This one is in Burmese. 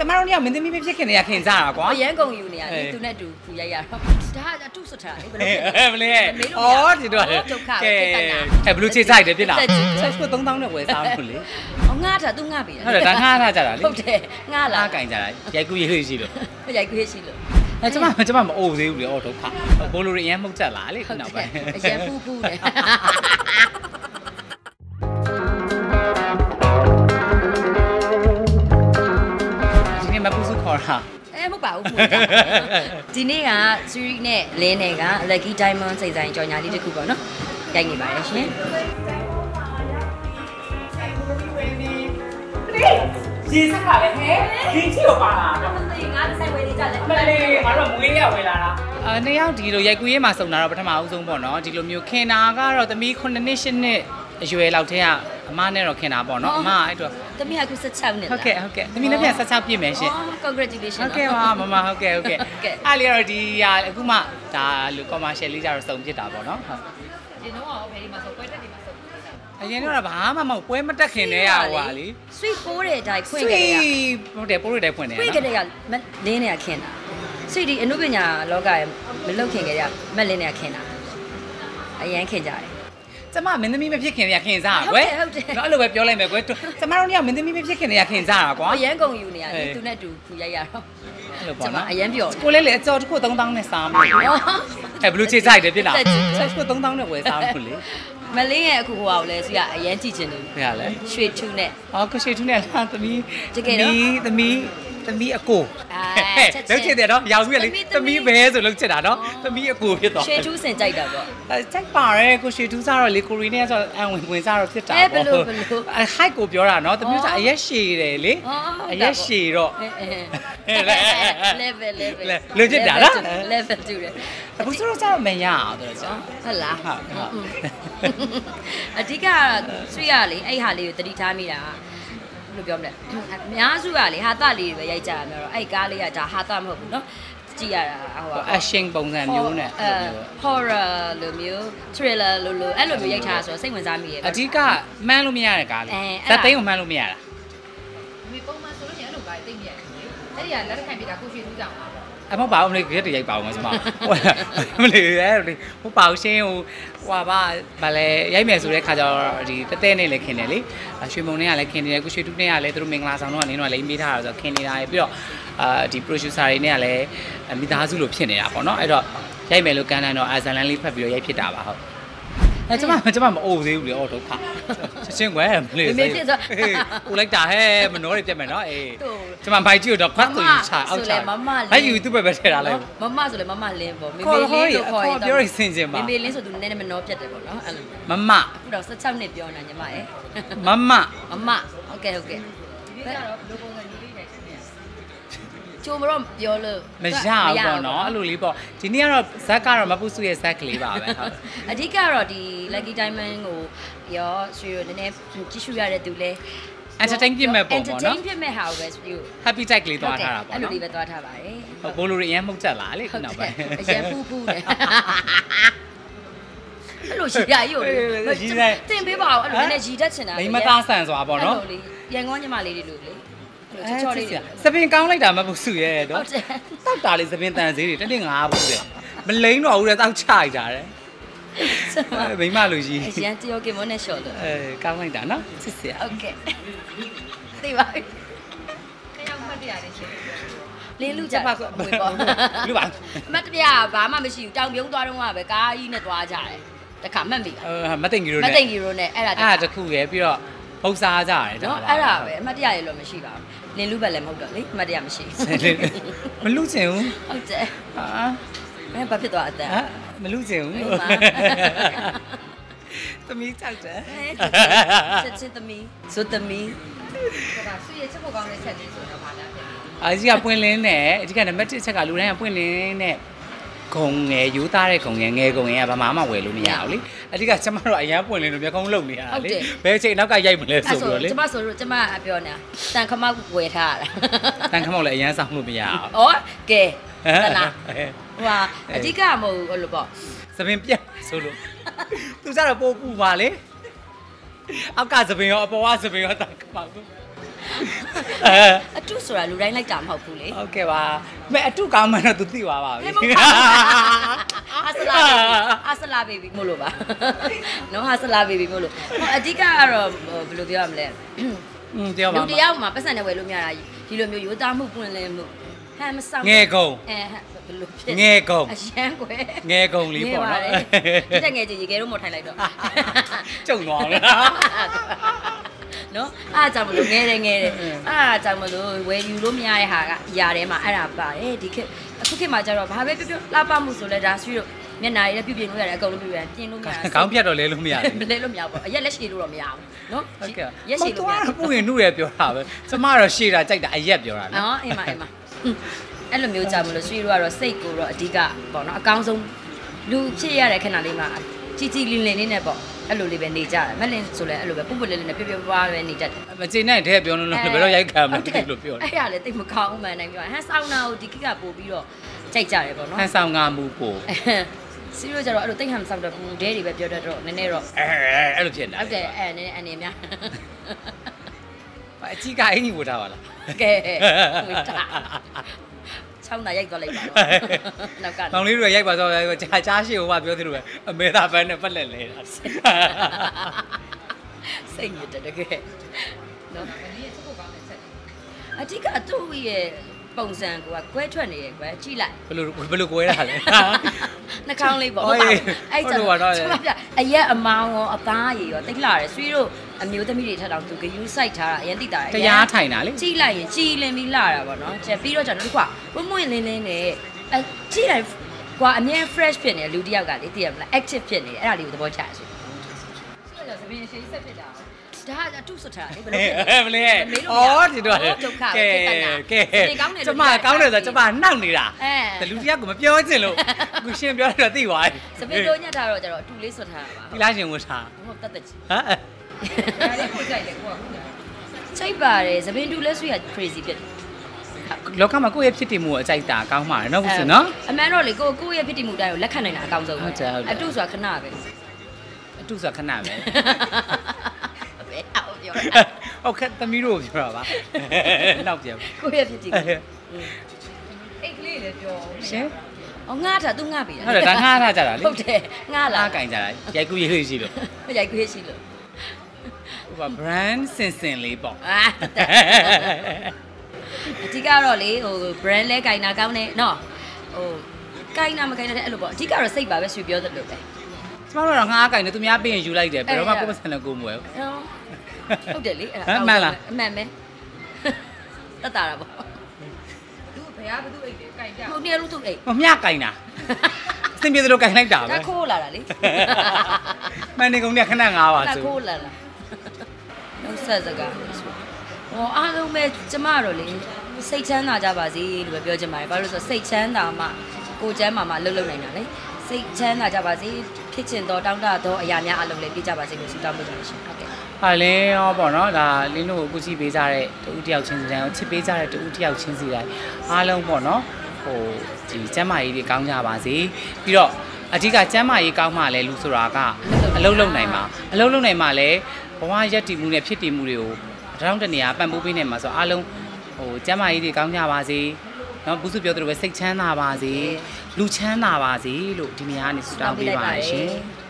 ကျမတို့ညမင်းသမီးဖြစ်ခင်နေရခင်စားတာကွာအရန်ကုန်ယူနေရတယ်သူနဲ့တူခူရိုက်ရတော့ဒါအတုဆွတ်ထားတယ်ဘယ်လိုဘယ်လဲဩဒီတော့ဒုက္ခပဲဖြစ်တာဘလူးချေဆိုင်တယ်ဖြစ်တာဆက်ကို3000နဲ့ဝယ်စားလို့လေငါ့တာသူငါပြီဟုတ်တယ်ဒါငါထားကြတာလေဟုတ်တယ်ငါလားကင်ကြတာရိုက်ကူးရေးရှိလို့ရိုက်ကူးရေးရှိလို့ကျမမအိုသေးဘူးလေဒုက္ခဘိုးလိုတွေအရင်မှုတ်ချက်လာလေခုနောက်ပိုင်းအရင်ဖူးဖူးတယ်မပူစုခေါ်တာမဟုတ်ပါဘူးဒီနေ့က Siri နဲ့လင်းနဲ့က Lucky Diamond စိတ်ဆိုင်ကြော်ညာလေးတစ်ခုပေါ့နော်ရိုက်နေပါတယ်ရှင်ရေစက်ပါလေဟဲ့ဒီချီကိုပါလာတော့ဒီငါဆိုင်ဝဲလေးကြလဲမလေးငါတို့မွေးရဝယ်လာတာနှစ်ယောက်ဒီလိုရိုက်ကူးရေးမှာစုံတာတော့ပထမအဆုံးပေါ့နော်ဒီလိုမျိုးခင်တာကတော့သမီး9နှစ်10နှစ်အရွယ်လောက်တည်းကအမနဲ့တော့ခင်တာပေါ့နော်အမအဲ့တော့သမီးကအခု16နှစ်ဟုတ်ကဲ့သမီးလည်းပြန်16ပြည့်မယ်ရှင် congratulations ဟုတ်ကဲ့ပါမမဟုတ်ကဲ့အဲ့လေတော့ဒီအခုမှဒါလူ commercial လေးကြတော့စုံဖြစ်တာပေါ့နော်ဟုတ်ဒီတော့ရောဘယ်ဒီမှာဆိုပွဲတက်ဒီမှာဆိုအရင်တော့ဘာမှမဟုတ်ပွဲမတက်ခင်တည်းရဟွာလေ sweet ပိုးတဲ့အတိုင်းဖွင့်ကြရဟုတ်တယ်ပိုးတဲ့ဖွင့်တယ်ဖွင့်ကြရလင်းနေရခင်တာ sweet ဒီအနုပညာလောကရဲ့မလုတ်ခင်ကြရမက်လင်းနေရခင်တာအရန်ခင်ကြတယ်ကျမမင်းသမီးမဖြစ်ခင်နေရခင်စားကွယ်ဟုတ်တယ်အဲ့လိုပဲပြောလိုက်မယ်ကွယ်ကျမတို့ညမင်းသမီးမဖြစ်ခင်နေရခင်စားတာကွာအရန်ကုန်ယူနေရတယ်သူနဲ့တူခူရိုက်ရတော့အဲ့လိုပေါ့နော်အရန်ပြောကိုလေးလေအကျော်တစ်ခု3000နဲ့စားမယ်ဘလူးချေဆိုင်တယ်ဖြစ်လားဆက်ကို3000နဲ့ဝယ်စားလို့လေမလင်းရဲ့အခုဟိုအောင်လဲဆိုရအရန်ကြည့်ချင်တယ်ဘယ်လဲရွှေထူးနဲ့ကိုရွှေထူးနဲ့လားသမီးသမီးအကိုလုံးချစ်တယ်နော်ရောင်ပြီးလေသမီးပဲဆိုလုံးချစ်တာနော်သမီးအကိုဖြစ်သွားရွှေထူးစင်ကြိုက်တာပေါ့ကြိုက်ပါရဲကိုရွှေထူးစားတော့လေကိုရီနဲ့ဆိုအန်ဝင်စားတော့ဖြစ်တာပေါ့ဘယ်လို height ကိုပြောတာနော်သမီးစားအရက်ရှည်တယ်လေအရက်ရှည်တော့ level လုံးချစ်တာနော် level တူတယ်အခုဆိုတော့စားမရအောင်တော့ကြာဟုတ်လားဟုတ်အဓိကဆွေရလေအဲ့ဟာလေးကိုတတိထားမိတာလို့ပြောမလဲအများစုကလေဟာတလေးတွေပဲရိုက်ကြရမှာတော့အဲ့ကားလေးကဒါဟာတမဟုတ်ဘူးเนาะကြည့်ရတာဟို action ပုံစံမျိုးနဲ့ horror လိုမျိုး thriller လိုအဲ့လိုမျိုးရိုက်ထားဆိုစိတ်ဝင်စားမိရဲ့အဓိကမှန်းလို့မရတဲ့ကားလေးဇက်သိန်းကိုမှန်းလို့မရတာဒီပုံမှန်ဆိုလို့ရှိရင်အဲ့လိုကားသိမ့်မရဘူးအဲ့ဒီကလက်ထခံပြတာကိုရွှေထူးကြောင်အမပါအောင်လေကြက်တရိုက်ပါအောင်စမမလေးအဲ့ဟိုပါအောင်ရှင်းဟိုပါဗာလဲရိုက်မယ်ဆိုတဲ့ခါကျတော့ဒီတဲ့နဲ့လည်းခင်တယ်လေရွှေမုံနဲ့ကလည်းခင်နေတယ်ကိုရွှေတူးနဲ့ကလည်းသူတို့မင်္ဂလာဆောင်တော့ကနေတော့လည်းမေးထားတာဆိုတော့ခင်နေတာပြီးတော့ဒီ producer တွေနဲ့ကလည်းမိသားစုလိုဖြစ်နေတာပေါ့နော်အဲ့တော့ရိုက်မယ်လို့ကမ်းတန်းတော့အာဇန်လန်လေးဖတ်ပြီးတော့ရိုက်ဖြစ်တာပါဟုတ်ကျမမအိုသေးဘူးလေဒုက္ခချက်ချင်းကွယ်မလေးမေဖြစ်ဆိုဦးလိုက်တာဟဲ့မနှောတွေပြတ်မယ်နော်အေးကျမဘိုက်ကြည့်တော့ဖတ်သူချအောက်ချဘိုက်ယူသူ့ပဲထဲတာလဲမမဆိုလေမမလင်းပေါ့မေမေလင်းလို့ခေါ်ရင်ပြောရစင်စင်ပါမေမေလင်းဆိုသူနည်းနည်းမနှောပြတ်တယ်ပေါ့နော်အဲ့လိုမမအခုတော့16နှစ်ပြောနေတာညီမရဲ့မမဟုတ်ကဲ့ဒီနေ့ကတော့ဘယ်လိုပုံစံကြီးလေးနေကျိုးမတော့ပြောလို့မရဘူးပေါ့နော်အဲ့လိုလေးပေါ့ဒီနေ့ကတော့ဇက်ကတော့မပုစုရဲ့ဇက်ကလေးပါပဲဟုတ်အဓိကတော့ဒီ Lucky Diamond ကိုရောရွှေရနည်းနည်းကြည့်ရှုရတဲ့သူလဲ entertain ဖြစ်မဲ့ပုံပေါ့နော် entertain ဖြစ်မဲ့ဟာကိုပဲ happy tag လေးသွားထားတာပေါ့နော်အဲ့လိုလေးပဲသွားထားပါတယ်ဘိုးလိုတွေအရင်မှုတ်ချက်လာလေခုနောက်ပိုင်းအရင်ဖူးဖူးတယ်အဲ့လိုရှိရရုပ်တင်ပေးပါအောင်အဲ့လိုနည်းနည်းရီတတ်ချင်တာမိမသားဆန်စွာပေါ့နော်ရန်ကောညီမလေးတွေလို့လေချောလေးစပင်ကောင်းလိုက်တာမပုစုရဲ့တော့တောက်တာလေးစပင်တန်သေးတွေတနေ့9ဘူးတဲ့မလိမ့်တော့ဘူးတဲ့တောက်ချလိုက်တာတဲ့မိမလူကြီးအရင်တယောက်ကမနဲ့ရှော့လို့ကောင်းလိုက်တာနော်စစ်စစ်ဟုတ်ကဲ့သိပါပြီခရောက်မှတ်တရတယ်ရှင်လင်းလူကြပါဝေပေါ့လူပါမှတ်တရဘာမှမရှိဘူးတောင်ပြုံးသွားတော့ကပဲကားကြီးနဲ့သွားကြတယ်တခါမှတ်မိမသိင်ကြီးရိုးနဲ့အဲ့ဒါတခုရယ်ပြီးတော့ပုတ်စားကြရတယ်နော်အဲ့ဒါပဲအမှတ်တရရလို့မရှိပါဘူးလင်းလူပဲလည်းမဟုတ်တော့လေအမှတ်တရမရှိမလူချင်ဘူးဟုတ်တယ်ဟာဘာဖြစ်သွားအတန်မလူချင်ဘူးသမီးကြောက်တယ်စစ်သမီးဇွတ်သမီးဒါဆွေရချက်ဖို့ကောင်းတဲ့ချက်လေးဆိုတော့ဘာလဲအကြီးကပွင့်လင်းနဲ့အကြီးကနံပါတ်1ချက်ကလူတိုင်းကပွင့်လင်းနဲ့ဂုံငယ်ယူသားတဲ့ဂုံငယ်ငယ်ဂုံငယ်ကဘာမှဝယ်လို့မရဘူးလေအကြီးကကျမတို့အရန်ပွင့်လင်းလို့မျက်ခုံးလုံနေရတာလေဘယ်ချိန်နောက်ကရိုက်မလဲဆိုပြီးတော့လေကျမဆိုလို့ကျမပြောနေတာတန်ခမောက်ဝယ်ထားရတာတန်ခမောက်လည်းအရန်ဆောင်လို့မရအောင်ဩကဲဟလားဟိုအကြီးကမဟုတ်ဘူးလို့ပေါ့သပင်ပြတ်ဆိုလို့သူကြတော့ပို့ပူပါလေအောက်ကသပင်ရောအပေါ်ကသပင်ရောတာပါဘူးအတုဆိုတာလူတိုင်းလိုက်တာမဟုတ်ဘူးလေဟုတ်ကဲ့ပါမဲအတုကောင်းမှတော့ तू သိသွားပါပြီအဆလာဘေဘီမို့လို့ပါနော်ဟာဆလာဘေဘီမို့လို့အဓိကကတော့ဘယ်လိုပြောရမလဲပြောပါလူတယောက်မှာပတ်စံနဲ့ဝယ်လို့မရတာဒီလိုမျိုးရိုးသားမှုပွင့်လင်းမှုဟမ်မဆောင်ငယ်ကုန်ဘယ်လိုဖြစ်ငယ်ကုန်အရှမ်းကွယ်ငယ်ကုန်လေးပေါ့နော်ဒီတက်ငယ်ကြီးရေခဲတော့မထိုင်လိုက်တော့ကျုံသွားတယ်နော်အားကြောင့်မလို့ငဲတယ်အားကြောင့်မလို့ဝယ်ယူလို့မရတဲ့ဟာကຢာထဲမှာအဲ့ဒါပါတယ်ဒီခေတ်အခုခေတ်မှာကျတော့ဘာပဲပြောလှပမှုဆိုလဲဒါဆွေးတို့မျက်နှာရည်ပြုပြင်လို့ရတယ်အကုန်လုံးပြုပြင်ပြင်လို့မရခေါင်းပြတ်တော့လဲလို့မရဘူးလဲလို့မရဘူးအရက်လက်ရှည်လို့တော့မရဘူးနော်ဟုတ်ကဲ့ရက်ရှည်လို့မရဘူးပူရင်နှုတ်ရပြောတာပဲကျမတော့ရှည်တာကြိုက်တာအရက်ပြောတာနော်အင်းမအဲ့လိုမျိုးကြောင့်မလို့ဆွေးတို့ကတော့စိတ်ကိုတော့အဓိကပေါ့နော်အကောင်းဆုံးလူဖြစ်ရတဲ့ခဏလေးမှာကြီးလင်းလေးနဲ့ပေါ့အဲ့လိုလေးပဲနေကြတယ်မလင်းဆိုလဲအဲ့လိုပဲပုပ်ပုလေးလေးနဲ့ပြပွားပဲနေတတ်တယ်မချိန်နိုင်တဲ့ပြောလို့ဘယ်တော့ရိုက်ခံမလဲတိလို့ပြောတယ်အဲ့ရလေတိတ်မကောင်းမှန်တိုင်းပြောဟန်ဆောင်နာကိုဒီကိကပို့ပြီးတော့ကြိုက်ကြတယ်ပေါ့နော်ဟန်ဆောင်ငါမူပို့စီရိုကြတော့အဲ့လိုတိတ်ဟန်ဆောင်တော့ဘူးဒဲတွေပဲပြောတတ်တော့နည်းနည်းတော့အဲ့လိုဖြစ်နေဟုတ်တယ်နည်းနည်းအနေများအကြီးကအင်ကြီးဝတ်ထားပါလားကဲဝတ်ထား6နာရိုက်သွားလိုက်ပါတော့နောက်ကမောင်လေးတို့ရိုက်ပါတော့ကြားရှိဟိုကပြောသလိုပဲအမေသာဘန်းနဲ့ပတ်လက်လဲတာစိတ်ညစ်တယ်တကယ်နော်ဒီရဲ့ချက်ဖို့ကောင်းတဲ့ချက်အဓိကအတူရဲ့ပုံစံကိုကွဲထွက်နေရဲ့ကွယ်ကြည့်လိုက်ဘယ်လိုကွဲတာလဲနှာခေါင်းလေးပေါ့ဟုတ်ပါအဲ့ကျတော့အရက်အမောင်းရောအသားရည်ရောတိတ်လာတယ်ဆွေးတို့အမျိုးသမီးတွေထက်တော့သူကယူစိုက်ထားတာအရင်တိတာတရားထိုင်တာလေကြည့်လိုက်ရင်ကြည်လင်ပြီးလာတာပေါ့နော်ကျပြီးတော့ကျွန်တော်တို့ကပွင့်လင်းလင်းနဲ့ကြည့်လိုက်ကွာအမြဲ fresh ဖြစ်နေလူတယောက်ကလေသိရမလား active ဖြစ်နေအဲ့ဒါလေးကိုသဘောကျတယ်ဆိုတော့သပင်းရှိဆက်ဖြစ်တာဒါအတုဆွတ်ထားတယ်ဘယ်လိုမလဲအော်ဒီတော့ဒုက္ခပဲကဲကျမကောင်းတယ်ဆိုကျမနှောက်နေတာတလူတယောက်ကိုမပြောချင်လို့ခုရှင်းပြောရတော့သိသွားပြီစပင်းတို့ညက်ထားတော့ကျတော့အတူလေးဆွတ်ထားတာပါဒီလားရှင်ဝတ်ထားဟုတ်တတ်တယ်ဟမ်ဒါလေးကိုကြိုက်တယ်ကိုကချိတ်ပါတယ်စပင်းတူလဲဆွေးရ crazy ဖြစ်တယ်လောကမှာကိုယ့်ရဲ့ဖြစ်တည်မှုအကြိုက်တာကောင်းမှာနော်ဟုတ်စင်နော်အမှန်တော့လေကိုယ့်ရဲ့ဖြစ်တည်မှုတိုင်းကိုလက်ခံနိုင်တာအကောင်းဆုံးပဲအတုဆိုတာခဏပဲအတုဆိုတာခဏပဲအော်ပြောဟုတ်ကဲ့သမီးတို့ပြောတာပါနောက်ပြန်ကိုယ့်ရဲ့ဖြစ်တည်မှုအိတ်ကလေးလည်းပြောရှင်အော်ငှားတာသူငှားပြီဟုတ်တယ်ဒါငှားထားကြတာလေဟုတ်တယ်ငှားလာကင်ကြတာရိုက်ကူးရေးရှိလို့ရိုက်ကူးရေးရှိလို့ဟိုက brand စင်လေးပေါ့အဓိကတော့လေဟို brand လဲကင်တာကောင်းတယ်နော်ဟိုကင်တာမကင်တဲ့အဲ့လိုပေါ့အဓိကတော့စိတ်ပါပဲဆွေပြောသလိုပဲကျမတို့တော့ငှားကင်တယ်သူများပြင်ယူလိုက်တယ်ဘယ်တော့မှကိုယ်မဆန်လို့ကိုမွယ်ဟုတ်တယ်လေအဲ့ဒါမှန်လားအမှန်ပဲတတ်တာပေါ့သူဘယ်ဟာဘသူအိတ်တယ်ကင်ကြဟိုနေလို့သူအိတ်မမျှကင်တာအစင်ပြေသလိုကင်လိုက်တာပဲဒါခိုးလာတာလေမှန်နေကုန်နဲ့ခဏငားပါဆိုဒါခိုးလာလားနောက်ဆက်စကားဟောအားလုံးပဲကျမတို့လေစိတ်ချမ်းသာကြပါစေလို့ပဲပြောချင်ပါတယ်ဘာလို့လဲဆိုစိတ်ချမ်းသာမှကိုယ်ချမ်းသာမှလှုပ်နိုင်တာလေစိတ်ချမ်းသာကြပါစေဖြစ်ချင်တော့တောင်းတတော့အရာများအလုံးလေးပြကြပါစေလို့ဆုတောင်းပေးပါရှင်ဟုတ်ကဲ့ဟာလင်းရောပေါ့နော်ဒါလင်းတို့ကိုကြည့်ပေးကြတဲ့တူတယောက်ချင်းစီတိုင်းချစ်ပေးကြတဲ့တူတယောက်ချင်းစီတိုင်းအားလုံးပေါ့နော်ဟိုဒီကျမ်းမာရေးတွေကောင်းကြပါစေပြီးတော့အဓိကကျမ်းမာရေးကောင်းမှလည်းလူဆိုတာကအလုံးလုံးနိုင်မှာအလုံးလုံးနိုင်မှလည်းဘဝရက်တည်မှုနဲ့ဖြစ်တည်မှုတွေကိုတောင်းတနေရပံ့ပိုးပေးနေမှာဆိုအားလုံးဟိုကျမ်းမာရေးတွေကောင်းကြပါစေနော်ဘူးစုပြောသလိုပဲစိတ်ချမ်းသာပါစေလူချမ်းသာပါစေလို့ဒီနေရာကနေဆုတောင်းပေးပါရှင်